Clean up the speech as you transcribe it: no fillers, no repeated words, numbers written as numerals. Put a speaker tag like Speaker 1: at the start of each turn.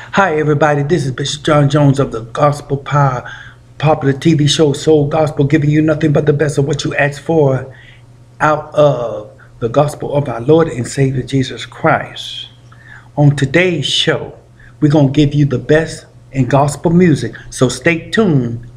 Speaker 1: Hi, everybody. This is Bishop John Jones of the Gospel Power popular TV show Soul Gospel, giving you nothing but the best of what you asked for out of the gospel of our Lord and Savior Jesus Christ. On today's show, we're going to give you the best in gospel music. So stay tuned